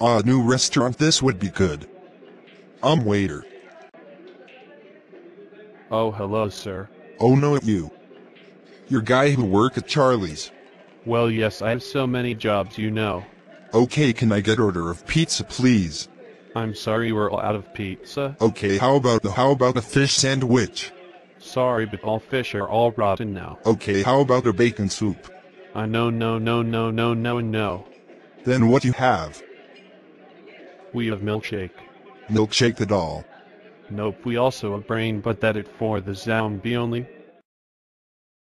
New restaurant, this would be good. Waiter. Oh, hello, sir. Oh no, you. You're guy who work at Charlie's. Well, yes, I have so many jobs, you know. Okay, can I get order of pizza, please? I'm sorry we're all out of pizza. Okay, how about a fish sandwich? Sorry, but all fish are all rotten now. Okay, how about a bacon soup? No, no, no, no, no, no, and no. Then what you have? We have milkshake. Milkshake at all. Nope, we also have brain, but that it for the zombie only.